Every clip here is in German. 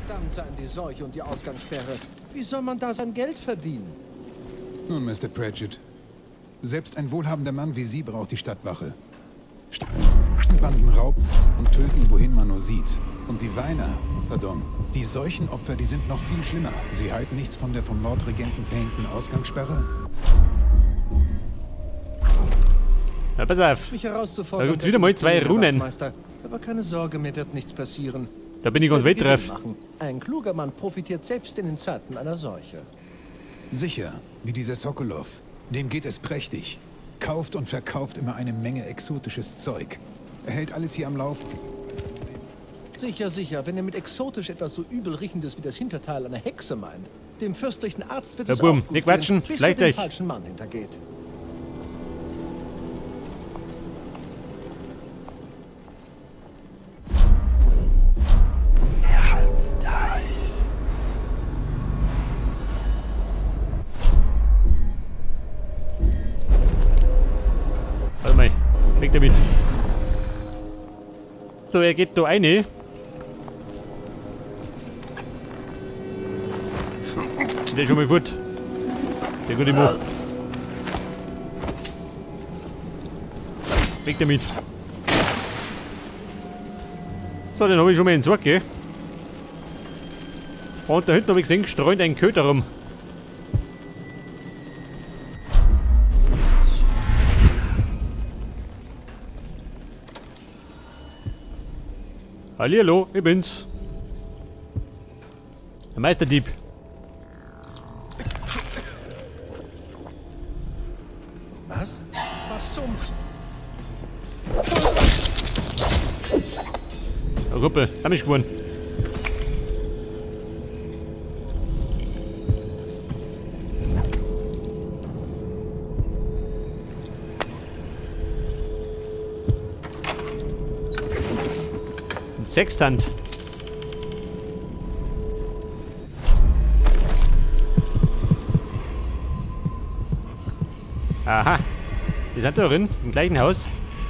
Verdammt seien die Seuche und die Ausgangssperre. Wie soll man da sein Geld verdienen? Nun, Mr. Pratchett, selbst ein wohlhabender Mann wie Sie braucht die Stadtwache. Banden rauben und töten, wohin man nur sieht. Und die die Seuchenopfer, die sind noch viel schlimmer. Sie halten nichts von der vom Lordregenten verhängten Ausgangssperre? Ja, pass auf. Mich herauszufordern. Da gibt's wieder mal 2 Runen. Aber keine Sorge, mir wird nichts passieren. Da bin ich ganz weit drauf. Ein kluger Mann profitiert selbst in den Zeiten einer Seuche. Sicher, wie dieser Sokolov. Dem geht es prächtig. Kauft und verkauft immer eine Menge exotisches Zeug. Er hält alles hier am Laufen. Sicher, sicher. Wenn er mit exotisch etwas so übelriechendes wie das Hinterteil einer Hexe meint. Dem fürstlichen Arzt wird es auch gut nicht quatschen, gehen, bis leicht er den euch. falschen Mann hintergeht. Warte mal, weg damit. So, er geht da rein. Der ist schon mal gut. Der gute Mo. Weg damit. So, den habe ich schon mal in Sorge, gell? Und da hinten habe ich gesehen, streunt ein Köter rum. Hallihallo, ich bin's. Der Meisterdieb. Was? Was zum... Ruppe, hab mich gewonnen. Ein Sextant. Aha. Die sind da drin, im gleichen Haus.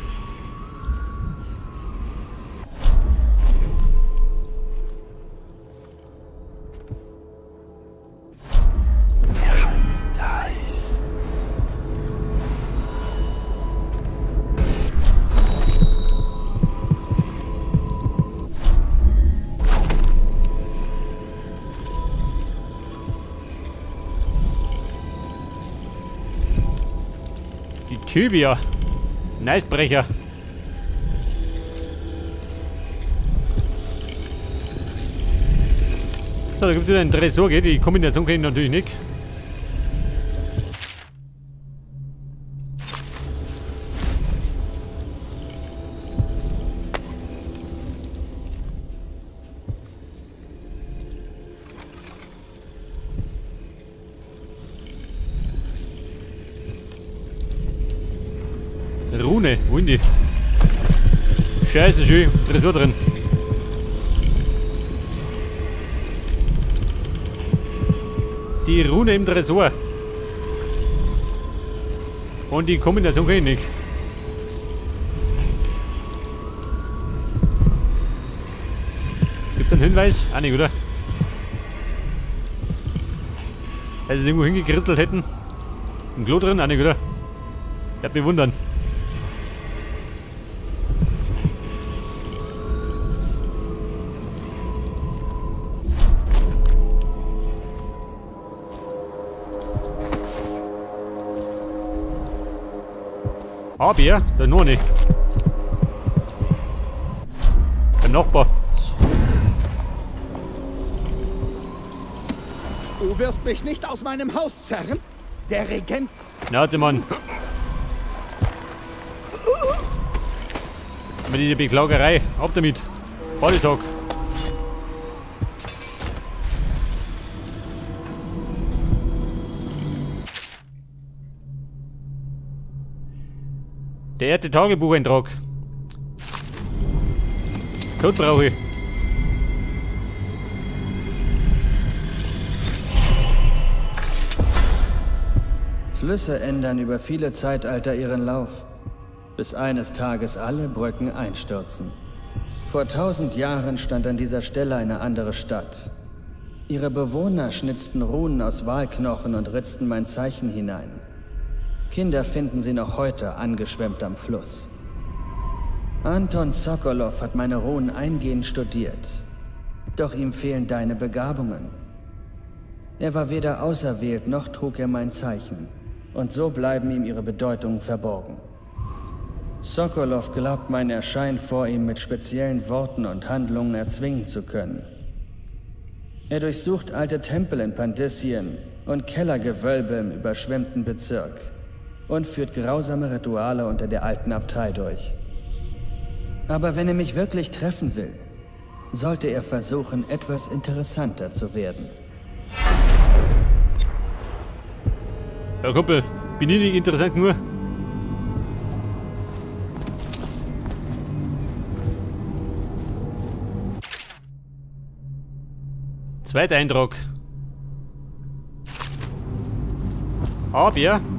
Thybier. Neidbrecher. So, da gibt es wieder einen Tresor, gell? Die Kombination kenne ich natürlich nicht. Rune, wo sind die? Scheiße, schön. Tresor drin. Die Rune im Tresor. Und die Kombination kann ich nicht. Gibt einen Hinweis? Ah, nicht, oder? Als sie es irgendwo hingekritzelt hätten. Ein Klo drin? Ah, nicht, oder? Ich hab bewundern. Bier? Da noch nicht. Der Nachbar. Du wirst mich nicht aus meinem Haus zerren? Der Regent... Na, warte, Mann. Mit dieser Beklagerei. Ab damit. Partytag. Der erste Tagebucheintrag. Code brauche ich. Flüsse ändern über viele Zeitalter ihren Lauf, bis eines Tages alle Brücken einstürzen. Vor 1000 Jahren stand an dieser Stelle eine andere Stadt. Ihre Bewohner schnitzten Runen aus Walknochen und ritzten mein Zeichen hinein. Kinder finden sie noch heute angeschwemmt am Fluss. Anton Sokolov hat meine Runen eingehend studiert. Doch ihm fehlen deine Begabungen. Er war weder auserwählt, noch trug er mein Zeichen. Und so bleiben ihm ihre Bedeutungen verborgen. Sokolov glaubt, mein Erscheinen vor ihm mit speziellen Worten und Handlungen erzwingen zu können. Er durchsucht alte Tempel in Pandissien und Kellergewölbe im überschwemmten Bezirk und führt grausame Rituale unter der alten Abtei durch. Aber wenn er mich wirklich treffen will, sollte er versuchen, etwas interessanter zu werden. Ja, Kumpel, bin ich nicht interessant nur? Zweiter Eindruck. Aber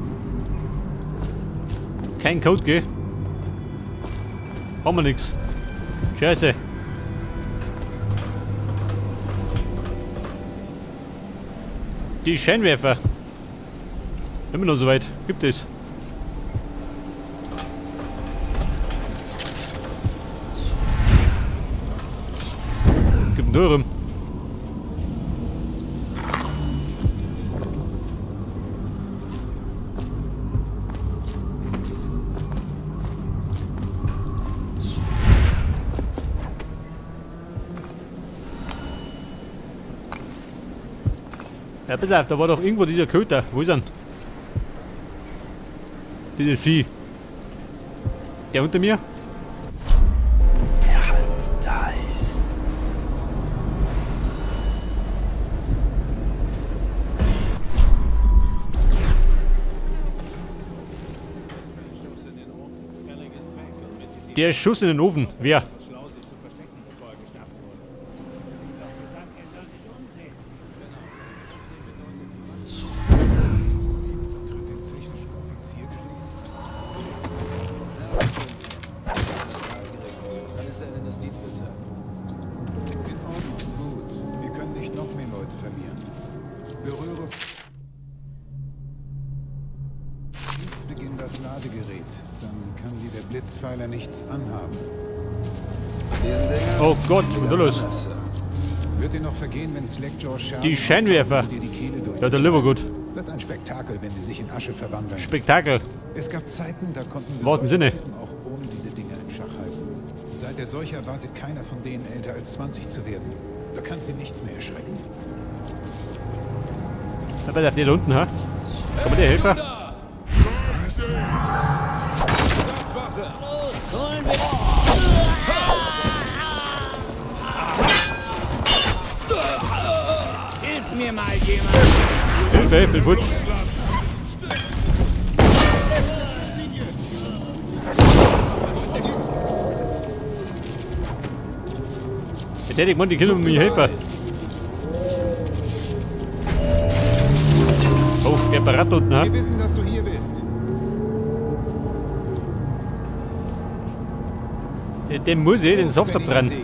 kein Code, gell? Haben wir nix. Scheiße. Die Scheinwerfer. Immer noch so weit. Gibt es. Gib ihn durch. Ja, pass auf, da war doch irgendwo dieser Köter. Wo ist er? Dieses Vieh. Der unter mir? Der halt da ist. Der Schuss in den Ofen. Wer? Dienstbeginn das Ladegerät. Dann kann dir der Blitzpfeiler nichts anhaben. Oh Gott, was ist da los? Wird dir noch vergehen, wenn Slackjaw Scherben Die Scheinwerfer. dir die Kehle Ja, der Liver gut. Wird ein Spektakel, wenn sie sich in Asche verwandeln. Spektakel. Es gab Zeiten, da konnten wir Wort im solche Sinne. Typen auch ohne diese Dinge in Schach halten. Seit der Seuche erwartet keiner von denen, älter als 20 zu werden. Da kann sie nichts mehr erschrecken. Da bei der da unten, ha? Kann man dir helfen? Hilf mir mal jemand! Hilfe, ich bin futsch. Jetzt hätte ich mal die Kinder um mir helfen. Oh, der Apparat unten, ha? Wir wissen, dass du hier bist. Den muss ich, den Soft Wenn ihr ihn dran. seht.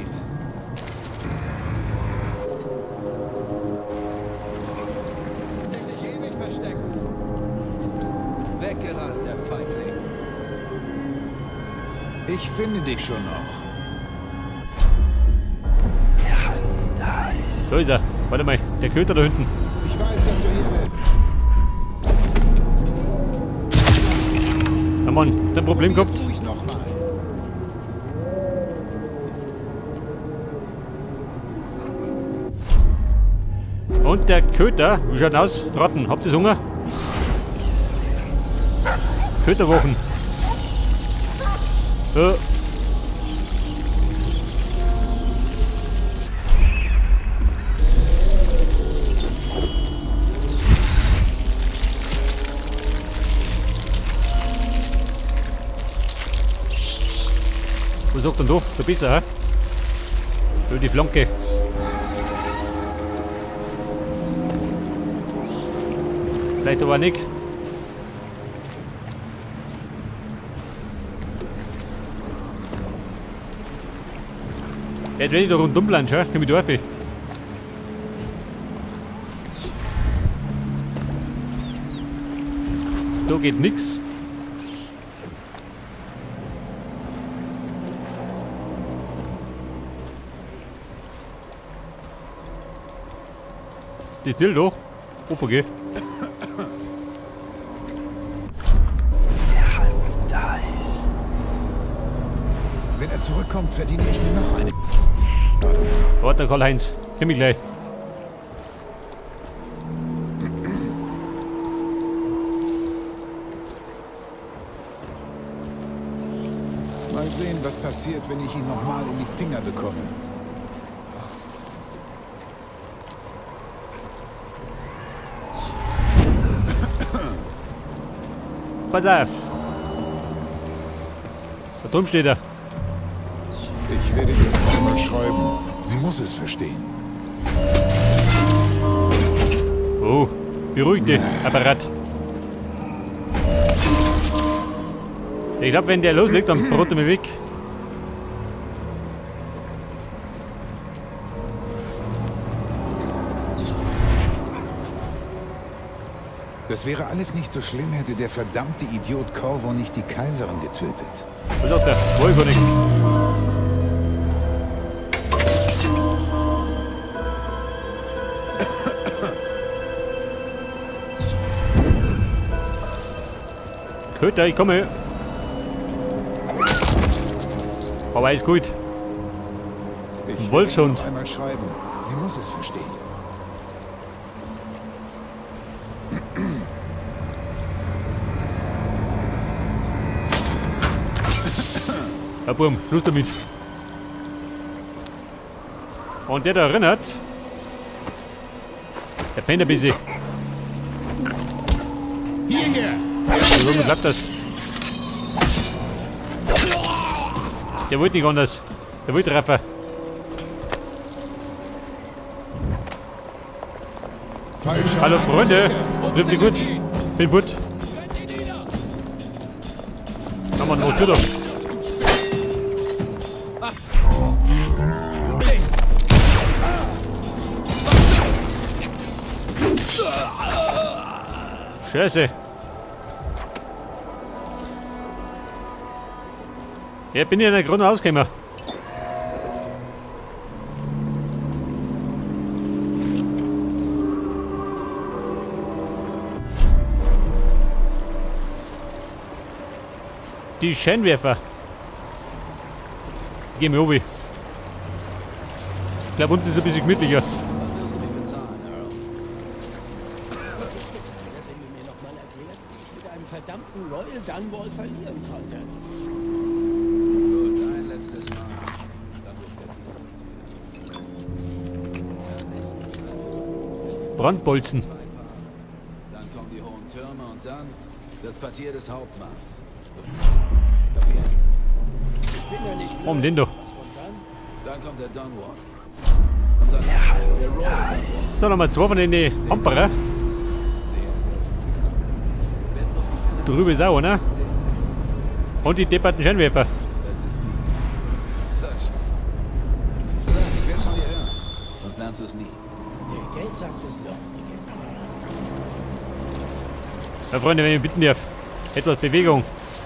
Sich nicht ewig verstecken. Weggerannt, der Feigling. Ich finde dich schon noch. Der halt da ist. So ist er. Warte mal, der Köter da hinten. Ich weiß, dass du hier bist. Na Mann, der Problem Probier's gehabt. ruhig noch mal. Und der Köter, wie schaut aus? Ratten, habt ihr Hunger? Köterwochen. Was sagt denn du? Du bist er, hä? Du die Flanke. Vielleicht aber nicht. Jetzt werde ich da rundum bleiben, schau. Komm ich da rauf. Da geht nix. Die Till da. Aufgeh. Der Hals da ist. Wenn er zurückkommt, verdiene ich mir noch eine. Warte, Karl-Heinz. Komm ich gleich. Mal sehen, was passiert, wenn ich ihn nochmal in die Finger bekomme. Pass auf. Da drüben steht er. Ich werde ihr noch einmal schreiben. Sie muss es verstehen. Oh, beruhig dich, Apparat. Ich glaube, wenn der loslegt, dann brot er mich weg. Das wäre alles nicht so schlimm, hätte der verdammte Idiot Corvo nicht die Kaiserin getötet. Was sagt der? Wollte gar nicht. Köter, ich komme. Aber alles gut. Ich Wolfshund. werde ihr noch einmal schreiben. Sie muss es verstehen. Ja, Burm, Schluss damit. Und der da erinnert. Der pennt ein bisschen. Hierher! So klappt das. Der wollte nicht anders. Der wollte treffen. Falscher Hallo Freunde. Trifft ihr gut? Bin gut. Kann man noch wieder. Scheiße. Ja, bin ich in der Grunde ausgekommen. Die Scheinwerfer. Geh mir oben. Ich glaube, unten ist es ein bisschen gemütlicher. Verdammten Royal Dunwall verlieren konnte. Gut, ein letztes Mal. Dann wird der Brandbolzen. Dann kommen die hohen Türme und dann das Quartier des Hauptmanns. So. Warum den da? Dann kommt der Dunwall. Und dann der Royal. So, nochmal zwei von den Hamperer. Drüben ist auch, ne? Und die depperten Scheinwerfer. Das ist die. Sag schon. Ich will's von dir hören. Sonst lernst du es nie. Der Geld sagt es noch. Ja, Freunde, wenn ich bitten darf. Etwas Bewegung.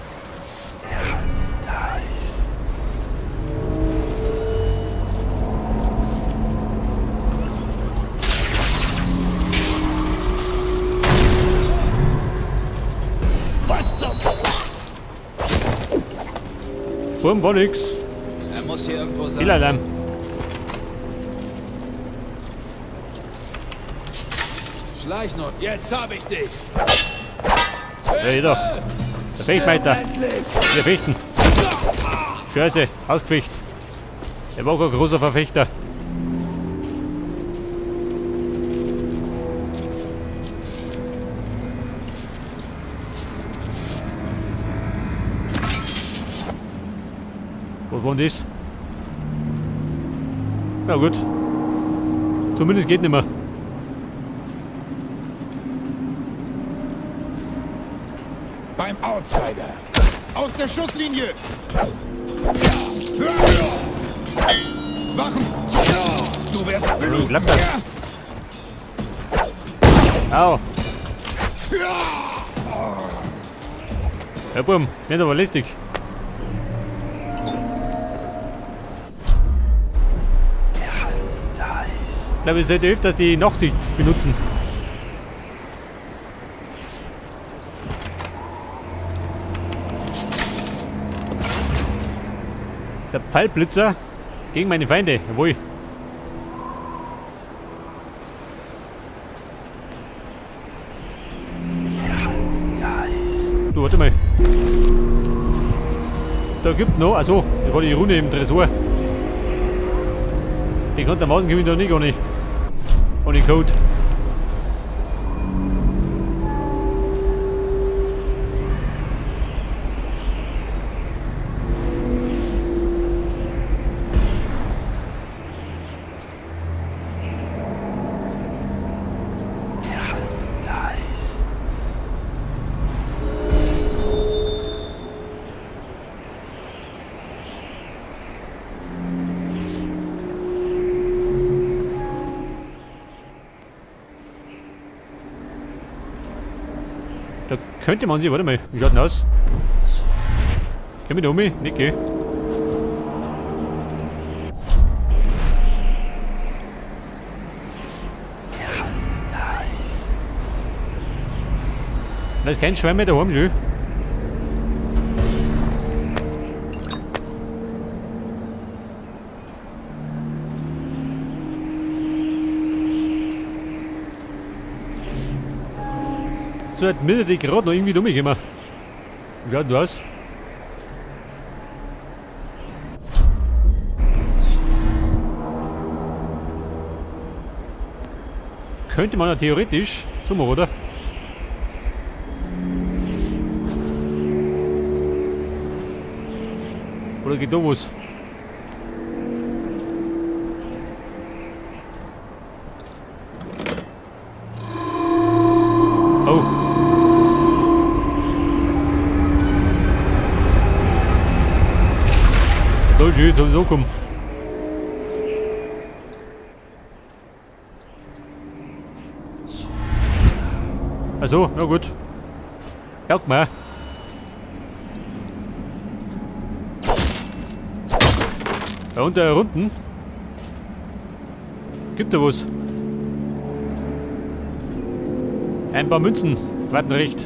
Boom, war nix. Er muss hier irgendwo sein. Fehlalarm. Schleich nur. Jetzt hab ich dich. Ja, da. Der Fechtmeister. Wir fechten. Scheiße, ausgefecht. Er war auch ein großer Verfechter. Was war denn das? Ja gut. Zumindest geht nicht mehr. Beim Outsider. Aus der Schusslinie. Wachen! Du wärst Oh, klappt das? Au! Ja, Bumm, nicht aber lästig. Ich glaube, ich sollte öfter die Nachtsicht benutzen. Der Pfeilblitzer gegen meine Feinde, jawohl. Du, warte mal. Da gibt noch, also, da war die Rune im Tresor. Den kann der Mausenkümmel da nicht ohne Code. Da könnte man sich, warte mal, wie schaut denn aus? Geh mit um, nicht geh. Da ist kein Schwein mehr daheim, schön. So hat mir die gerade noch irgendwie rumgekommen. Wie schaut das aus? Könnte man ja theoretisch. Tun wir, oder? Oder geht da was? Oh. Soll ich sowieso kommen. Also, na gut. Guck mal. Da unten. Gibt da was? Ein paar Münzen. Warten recht.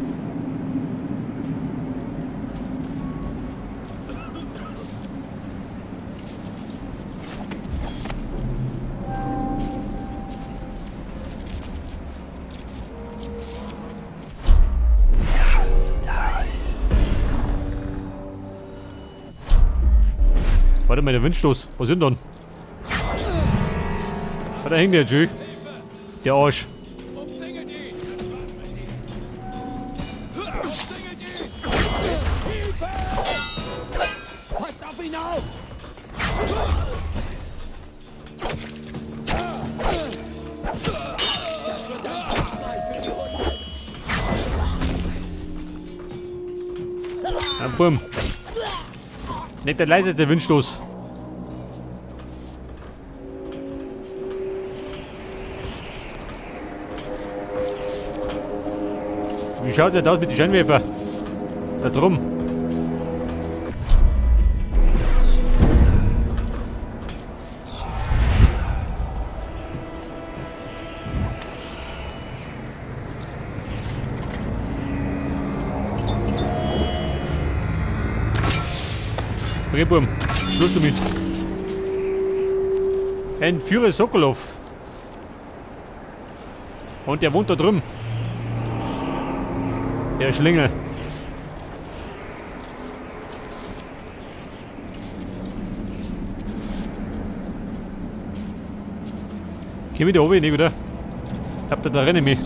Warte mal, der Windstoß. Was sind denn? Da hängt der Jü. Der Arsch. Passt auf ihn auf! Ja, bumm. Nicht der leiseste Windstoß. Wie schaut das aus mit den Scheinwerfer? Da drum. Okay, Bumm. Schluss damit. Entführe Sokolov. Und der wohnt da drüben. Der Schlingel. Geh wieder oben, nicht, oder? Habt ihr da rennen mich?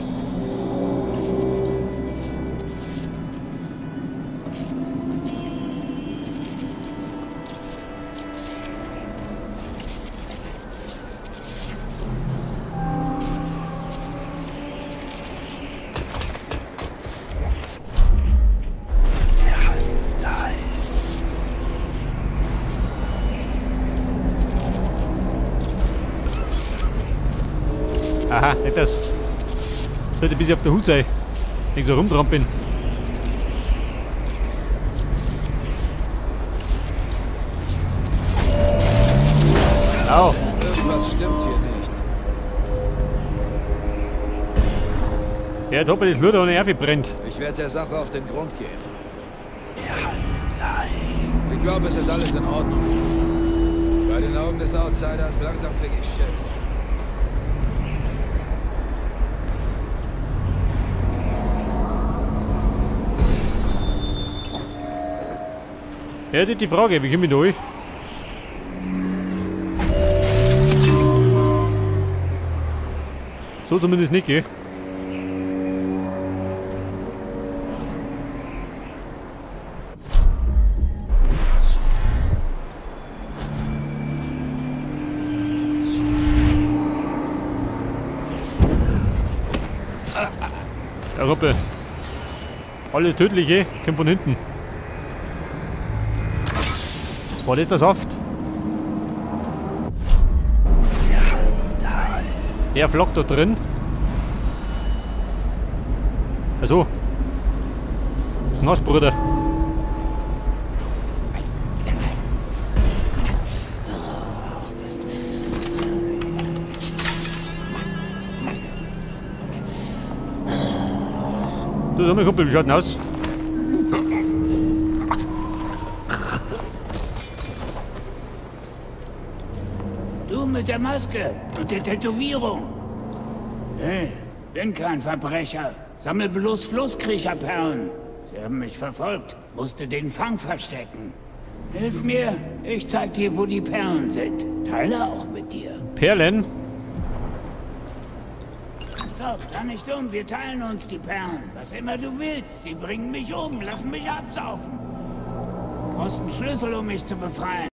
Aha, nicht das. Sollte ein bisschen auf der Hut sein, wenn ich so rumtrampeln. Au! Irgendwas stimmt hier nicht. Der hat doppelt das Luder ohne Erfi brennt. Ich werde der Sache auf den Grund gehen. Der Hals da ist. Ich glaube, es ist alles in Ordnung. Bei den Augen des Outsiders langsam kriege ich Schiss. Ja, das ist die Frage, wie komme ich da durch? So zumindest nicht, gell? Der Ruppel. Alle tödliche kommen von hinten. War das der Saft? Der Hals da ist. Der flockt da drin. Also. Das ist nass, Bruder. Du, sag mal, Kumpel, wie schaut denn aus? Du mit der Maske und der Tätowierung. Hey, bin kein Verbrecher. Sammel bloß Flusskriecherperlen. Sie haben mich verfolgt, musste den Fang verstecken. Hilf mir, ich zeig dir, wo die Perlen sind. Teile auch mit dir. Perlen? Stopp, dann nicht um, wir teilen uns die Perlen. Was immer du willst, sie bringen mich um, lassen mich absaufen. Du brauchst einen Schlüssel, um mich zu befreien.